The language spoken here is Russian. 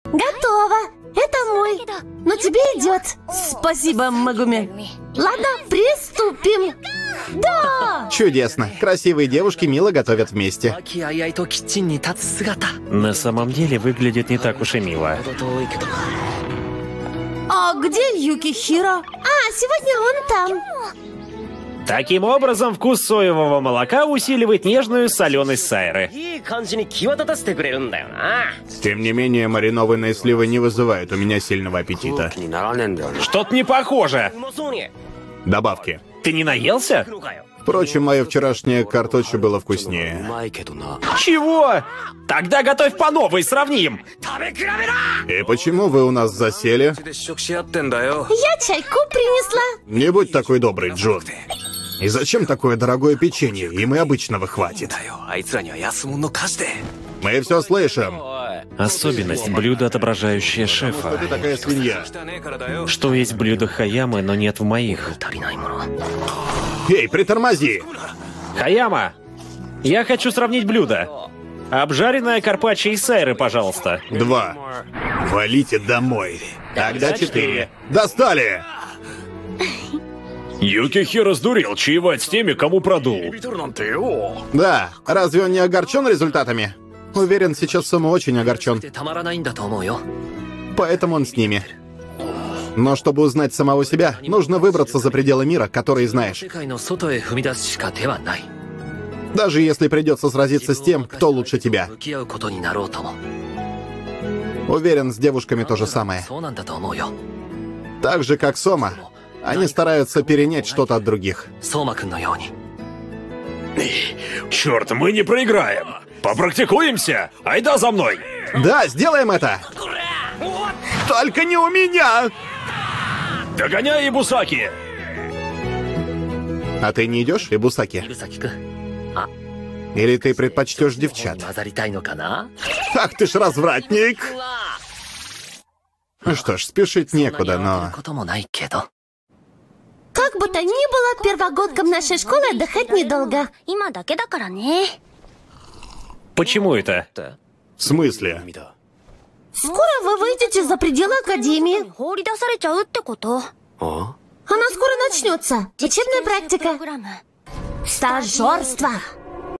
Готово. Это мой. Но тебе идет. Спасибо, Магуми. Ладно, приступим. Да! Чудесно. Красивые девушки мило готовят вместе. На самом деле выглядит не так уж и мило. А где Юкихиро? Сегодня он там. Таким образом, вкус соевого молока усиливает нежную соленость сайры. Тем не менее, маринованные сливы не вызывают у меня сильного аппетита. Что-то не похоже. Добавки. Ты не наелся? Впрочем, мое вчерашнее карточо было вкуснее. Чего? Тогда готовь по новой, сравним. И почему вы у нас засели? Я чайку принесла. Не будь такой добрый, Джун. И зачем такое дорогое печенье? Им и обычного хватит. Мы все слышим. Особенность блюда, отображающее шефа. Ты такая свинья. Что есть в блюдах Хаяма, но нет в моих. Эй, притормози! Хаяма, я хочу сравнить блюдо. Обжаренная карпаччо из сайры, пожалуйста. 2. Валите домой. Тогда 4. Достали! Юкихиро раздурел чаевать с теми, кому продул. Да, разве он не огорчен результатами? Уверен, сейчас Сома очень огорчен. Поэтому он с ними. Но чтобы узнать самого себя, нужно выбраться за пределы мира, который знаешь. Даже если придется сразиться с тем, кто лучше тебя. Уверен, с девушками то же самое. Так же, как Сома, они стараются перенять что-то от других. Черт, мы не проиграем. Попрактикуемся? Айда за мной. Да, сделаем это! Только не у меня! Догоняй Ибусаки. А ты не идешь, Ибусаки? Или ты предпочтешь девчат? Ах ты ж развратник! Ну что ж, спешить некуда, но... Как бы то ни было, первогодкам нашей школы отдыхать недолго. Почему это? В смысле? Скоро вы выйдете за пределы академии. Она скоро начнется. Учебная практика. Стажерство.